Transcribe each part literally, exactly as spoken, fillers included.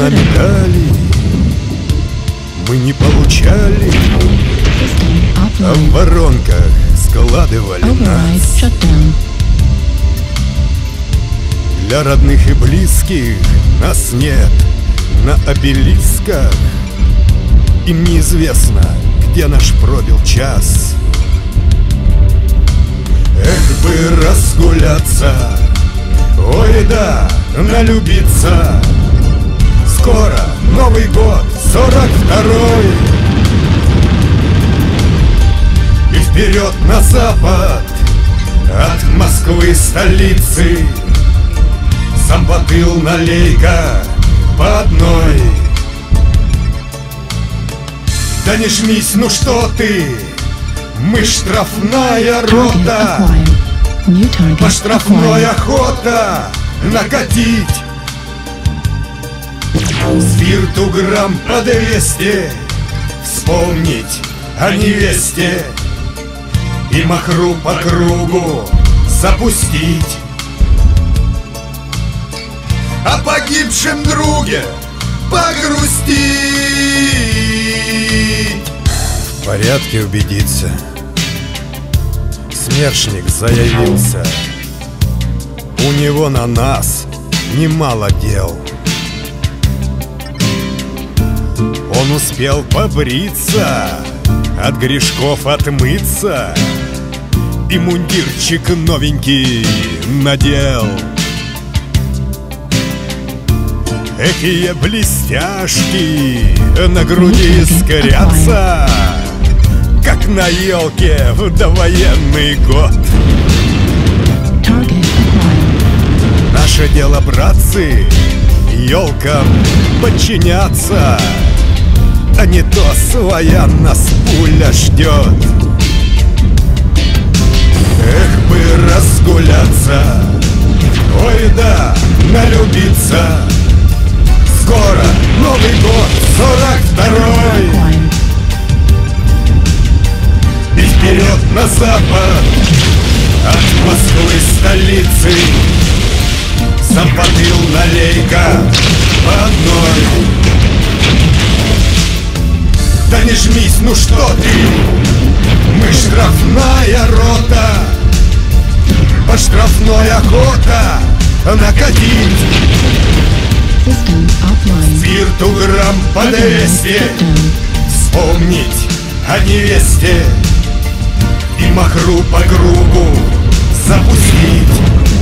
на медали мы не получали, а в воронках складывали нас. Для родных и близких нас нет на обелисках. Им неизвестно, где наш пробил час. Эх бы разгуляться, ой да, налюбиться. Скоро Новый год, сорок второй, и вперед на запад от Москвы столицы. Сам потыл налей-ка по одной. Да не жмись, ну что ты, мы штрафная рота. По штрафной охота накатить. Спирту грамм по двести, вспомнить о невесте и махру по кругу запустить. О погибшем друге погрустить. В порядке убедиться. Смершник заявился. У него на нас немало дел. Он успел побриться, от грешков отмыться и мундирчик новенький надел. Экие блестяшки на груди искрятся, как на елке в довоенный год. Наше дело, братцы, елкам подчиняться, а не то своя нас пуля ждет. Эх бы разгуляться, ой да, налюбиться. Скоро Новый год, сорок второй, и вперед на запад от Москвы столицы. Сам потыл налей-ка по одной. Да не жмись, ну что ты, мы штрафная рота. По штрафной охота накатить. Спирту грамм по двести, вспомнить о невесте и махру по кругу запустить.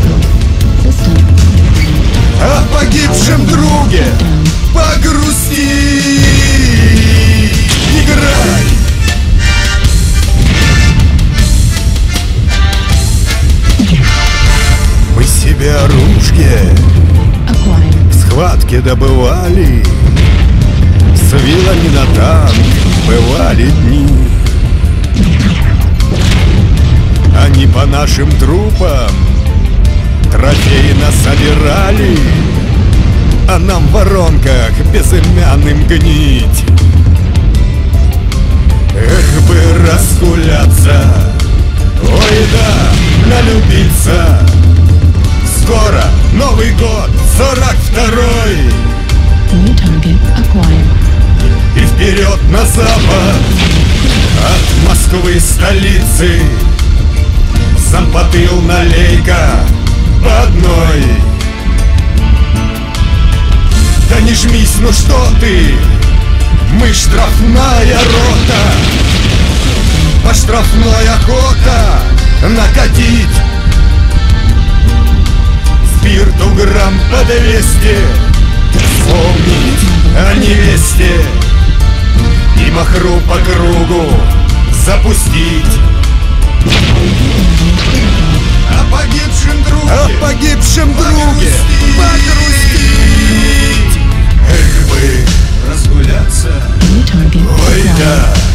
О погибшем друге погрустить. Играй! Мы себе оружие в схватке добывали, с вилами на танк бывали дни. Они по нашим трупам трофеи насобирали, а нам в воронках безымянным гнить. Эх бы разгуляться, ой да, налюбиться. Скоро Новый год, сорок второй, и вперед на запад от Москвы столицы. Сам потыл налей-ка по одной. Да не жмись, ну что ты, мы штрафная рота. По штрафной охота накатить. Спирту грамм по двести, вспомнить о невесте и махру по кругу запустить. О погибшем друге, о погибшем друге погрустить. Эх бы разгуляться, ой да,